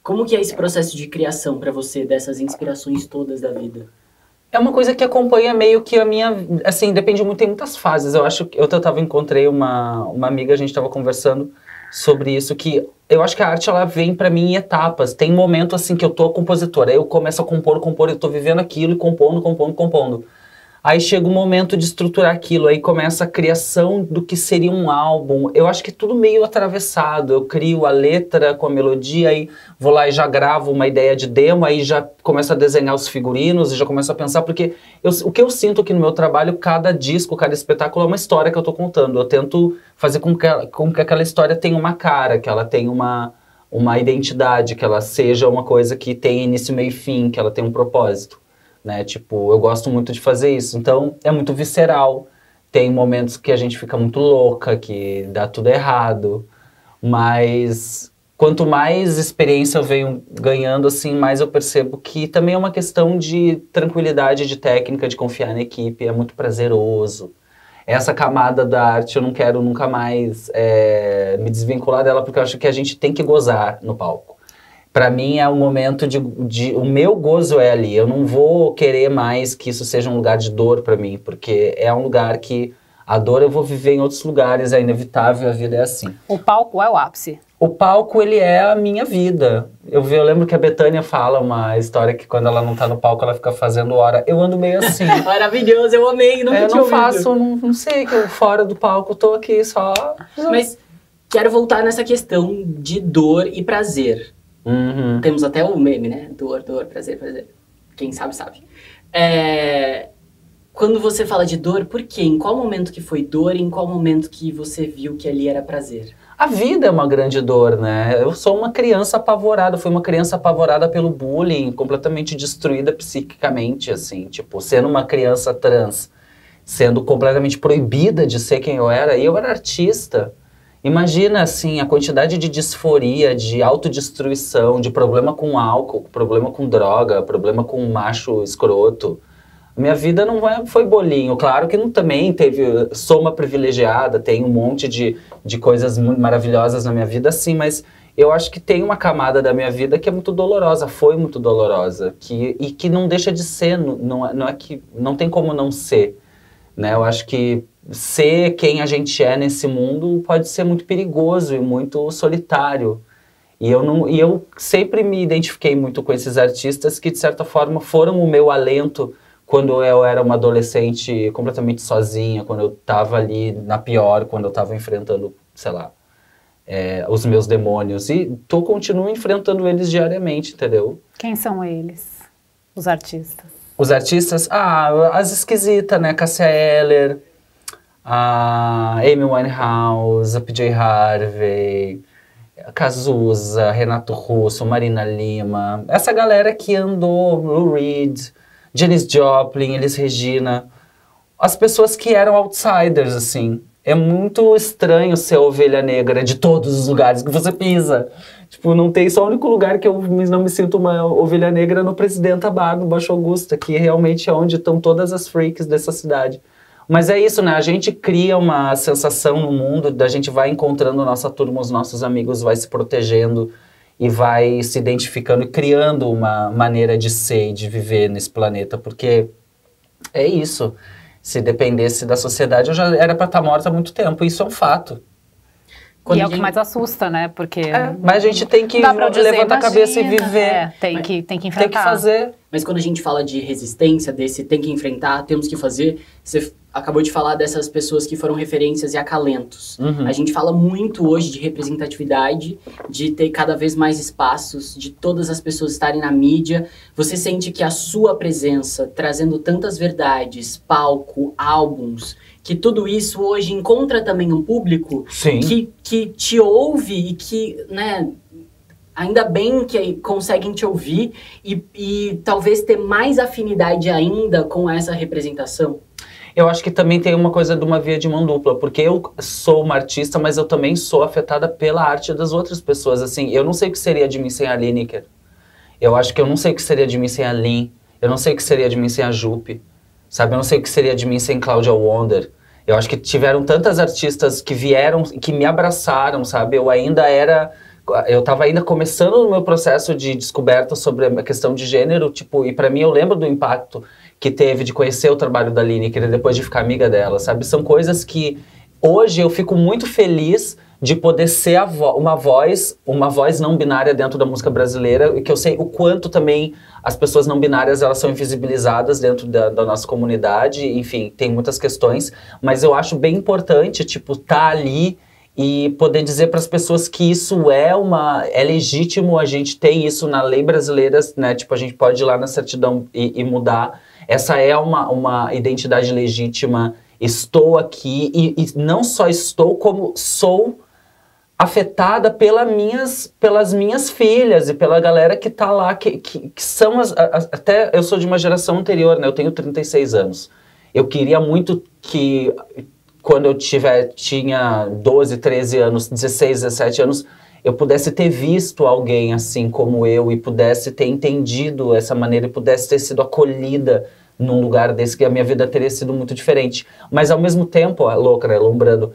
Como que é esse processo de criação pra você, dessas inspirações todas da vida? É uma coisa que acompanha meio que a minha... Assim, depende muito, tem muitas fases. Eu acho que... encontrei uma amiga, a gente tava conversando sobre isso, que eu acho que a arte, ela vem pra mim em etapas. Tem momento, assim, que eu tô compositora, aí eu começo a compor, eu tô vivendo aquilo e compondo. Aí chega o momento de estruturar aquilo, aí começa a criação do que seria um álbum. Eu acho que é tudo meio atravessado. Eu crio a letra com a melodia, aí vou lá e já gravo uma ideia de demo, aí já começo a desenhar os figurinos e já começo a pensar, porque o que eu sinto aqui no meu trabalho, cada disco, cada espetáculo é uma história que eu tô contando. Eu tento fazer com que aquela história tenha uma cara, que ela tenha uma identidade, que ela seja uma coisa que tenha início, meio e fim, que ela tenha um propósito. Né? Tipo, eu gosto muito de fazer isso, então é muito visceral, tem momentos que a gente fica muito louca, que dá tudo errado, mas quanto mais experiência eu venho ganhando, assim, mais eu percebo que também é uma questão de tranquilidade, de técnica, de confiar na equipe, é muito prazeroso. Essa camada da arte eu não quero nunca mais me desvincular dela, porque eu acho que a gente tem que gozar no palco. Pra mim é o momento o meu gozo é ali. Eu não vou querer mais que isso seja um lugar de dor pra mim, porque é um lugar que a dor eu vou viver em outros lugares, é inevitável, a vida é assim. O palco é o ápice? O palco, ele é a minha vida. Eu lembro que a Bethânia fala uma história que quando ela não tá no palco, ela fica fazendo hora. Eu ando meio assim. Maravilhoso, eu amei, nunca tinha ouvido. Não sei, que eu fora do palco, tô aqui só... Mas quero voltar nessa questão de dor e prazer. Uhum. Temos até o meme, né? Dor, prazer, prazer. Quem sabe, sabe. Quando você fala de dor, por quê? Em qual momento que foi dor e em qual momento que você viu que ali era prazer? A vida é uma grande dor, né? Eu sou uma criança apavorada, fui uma criança apavorada pelo bullying, completamente destruída psiquicamente, assim. Tipo, sendo uma criança trans, sendo completamente proibida de ser quem eu era, e eu era artista. Imagina, assim, a quantidade de disforia, de autodestruição, de problema com álcool, problema com droga, problema com macho escroto. Minha vida não foi bolinho. Claro que também sou uma privilegiada, tenho um monte de coisas muito maravilhosas na minha vida, sim, mas eu acho que tem uma camada da minha vida que é muito dolorosa, foi muito dolorosa, e que não deixa de ser, não é que não tem como não ser, né? Eu acho que ser quem a gente é nesse mundo pode ser muito perigoso e muito solitário. E eu sempre me identifiquei muito com esses artistas que, de certa forma, foram o meu alento quando eu era uma adolescente completamente sozinha, quando eu estava ali na pior, quando eu estava enfrentando, sei lá, os meus demônios. E continuo enfrentando eles diariamente, entendeu? Quem são eles, os artistas? Os artistas? As esquisitas, né? Cássia Eller, a Amy Winehouse, a PJ Harvey, a Cazuza, Renato Russo, Marina Lima, essa galera que andou, Lou Reed, Janis Joplin, Elis Regina, as pessoas que eram outsiders, assim. É muito estranho ser a ovelha negra de todos os lugares que você pisa. Tipo, não tem só o único lugar que eu não me sinto uma ovelha negra no Presidenta Bar, no Baixo Augusta, que realmente é onde estão todas as freaks dessa cidade. Mas é isso, né? A gente cria uma sensação no mundo, a gente vai encontrando nossa turma, os nossos amigos, vai se protegendo e vai se identificando e criando uma maneira de ser e de viver nesse planeta, porque é isso. Se dependesse da sociedade, eu já era para estar morta há muito tempo, isso é um fato. E é o que mais assusta, né? Porque mas a gente tem que levantar a cabeça e viver. Tem que enfrentar. Tem que fazer. Mas quando a gente fala de resistência, desse tem que enfrentar, temos que fazer, você acabou de falar dessas pessoas que foram referências e acalentos. Uhum. A gente fala muito hoje de representatividade, de ter cada vez mais espaços, de todas as pessoas estarem na mídia. Você sente que a sua presença, trazendo tantas verdades, palco, álbuns, que tudo isso hoje encontra também um público que te ouve e que, né, ainda bem que conseguem te ouvir e talvez ter mais afinidade ainda com essa representação? Eu acho que também tem uma coisa de uma via de mão dupla, porque eu sou uma artista, mas eu também sou afetada pela arte das outras pessoas. Assim, eu não sei o que seria de mim sem a Lineker. Eu acho que eu não sei o que seria de mim sem a Lin. Eu não sei o que seria de mim sem a Jupe. Sabe? Eu não sei o que seria de mim sem Claudia Wonder. Eu acho que tiveram tantas artistas que vieram, que me abraçaram, sabe? Eu ainda era eu tava ainda começando o meu processo de descoberta sobre a questão de gênero, tipo, e pra mim eu lembro do impacto que teve de conhecer o trabalho da Lineker, depois de ficar amiga dela, sabe? São coisas que hoje eu fico muito feliz de poder ser uma voz não binária dentro da música brasileira, e que eu sei o quanto também as pessoas não binárias, elas são invisibilizadas dentro da nossa comunidade, enfim, tem muitas questões, mas eu acho bem importante, tipo, tá ali e poder dizer para as pessoas que isso é legítimo, a gente tem isso na lei brasileira, né, tipo, a gente pode ir lá na certidão e mudar, essa é uma identidade legítima, estou aqui, e não só estou, como sou afetada pelas minhas filhas e pela galera que tá lá, que são até eu sou de uma geração anterior, né? Eu tenho 36 anos. Eu queria muito que quando eu tinha 12, 13 anos, 16, 17 anos, eu pudesse ter visto alguém assim como eu e pudesse ter entendido essa maneira e pudesse ter sido acolhida num lugar desse, que a minha vida teria sido muito diferente. Mas ao mesmo tempo, louca, né? Lembrando,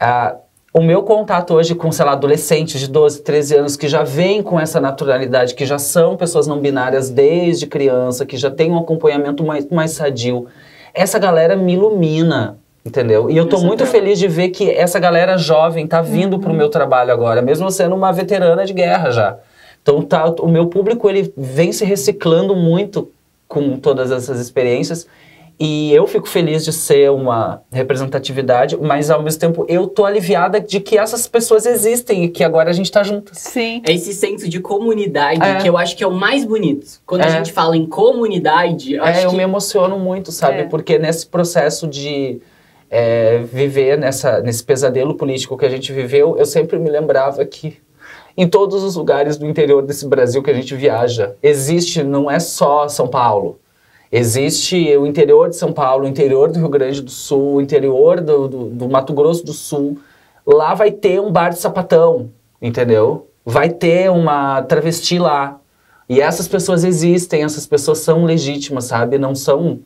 o meu contato hoje com, sei lá, adolescentes de 12, 13 anos que já vêm com essa naturalidade, que já são pessoas não binárias desde criança, que já tem um acompanhamento mais sadio, essa galera me ilumina, entendeu? E eu tô muito feliz de ver que essa galera jovem tá vindo pro meu trabalho agora, mesmo sendo uma veterana de guerra já. Então o meu público, ele vem se reciclando muito com todas essas experiências. E eu fico feliz de ser uma representatividade, mas ao mesmo tempo eu tô aliviada de que essas pessoas existem e que agora a gente tá junto. Sim. É esse senso de comunidade que eu acho que é o mais bonito. Quando a gente fala em comunidade, eu me emociono muito, sabe? Porque nesse processo de viver nesse pesadelo político que a gente viveu, eu sempre me lembrava que em todos os lugares do interior desse Brasil que a gente viaja, não é só São Paulo. Existe o interior de São Paulo, o interior do Rio Grande do Sul, o interior do Mato Grosso do Sul. Lá vai ter um bar de sapatão, entendeu? Vai ter uma travesti lá. E essas pessoas existem, essas pessoas são legítimas, sabe? Não são...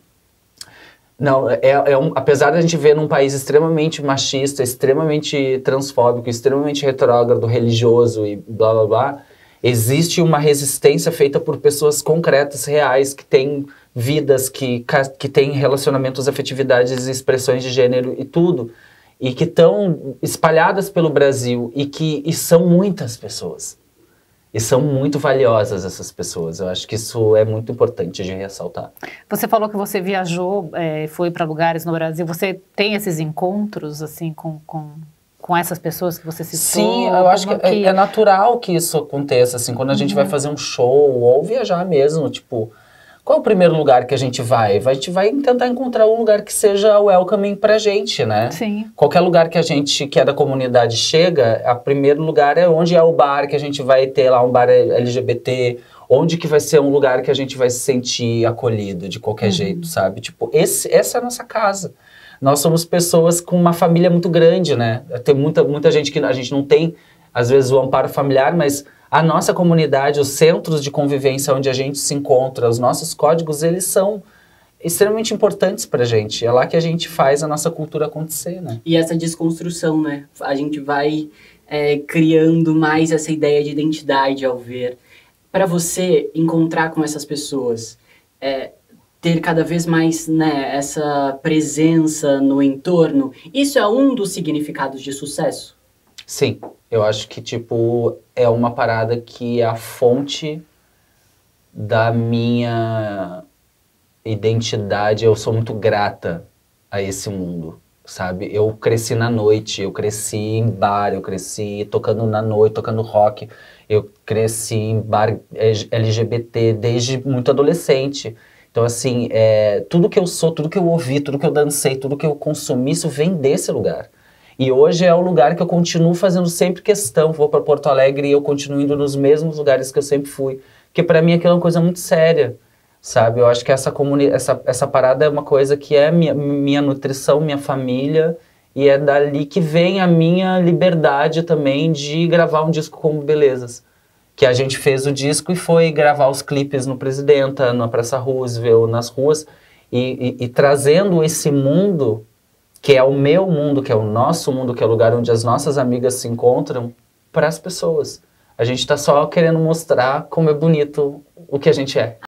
Não, apesar de a gente ver num país extremamente machista, extremamente transfóbico, extremamente retrógrado, religioso e blá blá blá, existe uma resistência feita por pessoas concretas, reais, que têm vidas, que têm relacionamentos, afetividades, expressões de gênero e tudo, e que estão espalhadas pelo Brasil, e são muitas pessoas. E são muito valiosas essas pessoas. Eu acho que isso é muito importante de ressaltar. Você falou que você viajou, foi para lugares no Brasil. Você tem esses encontros, assim, com essas pessoas que você citou? Sim, eu acho que é natural que isso aconteça, assim, quando a gente vai fazer um show ou viajar mesmo, tipo, qual é o primeiro lugar que a gente vai? A gente vai tentar encontrar um lugar que seja welcoming pra gente, né? Sim. Qualquer lugar que a gente, que é da comunidade, chega, o primeiro lugar é onde é o bar, que a gente vai ter lá um bar LGBT, onde que vai ser um lugar que a gente vai se sentir acolhido de qualquer jeito, sabe? Tipo, essa é a nossa casa. Nós somos pessoas com uma família muito grande, né? Tem muita gente que a gente não tem, às vezes, o amparo familiar, mas a nossa comunidade, os centros de convivência onde a gente se encontra, os nossos códigos, eles são extremamente importantes pra gente. É lá que a gente faz a nossa cultura acontecer, né? E essa desconstrução, né? A gente vai criando mais essa ideia de identidade ao ver. Para você encontrar com essas pessoas, ter cada vez mais, né, essa presença no entorno, isso é um dos significados de sucesso? Sim, eu acho que, tipo, é uma parada que é a fonte da minha identidade. Eu sou muito grata a esse mundo, sabe? Eu cresci na noite, eu cresci em bar, eu cresci tocando na noite, tocando rock, eu cresci em bar LGBT desde muito adolescente. Então, assim, tudo que eu sou, tudo que eu ouvi, tudo que eu dancei, tudo que eu consumi, isso vem desse lugar. E hoje é o lugar que eu continuo fazendo sempre questão. Vou para Porto Alegre e eu continuo indo nos mesmos lugares que eu sempre fui. Porque para mim aquilo é uma coisa muito séria, sabe? Eu acho que essa parada é uma coisa que é minha nutrição, minha família. E é dali que vem a minha liberdade também de gravar um disco como Belezas. Que a gente fez o disco e foi gravar os clipes no Presidenta, na Praça Roosevelt, nas ruas. E trazendo esse mundo, que é o meu mundo, que é o nosso mundo, que é o lugar onde as nossas amigas se encontram, para as pessoas. A gente tá só querendo mostrar como é bonito o que a gente é.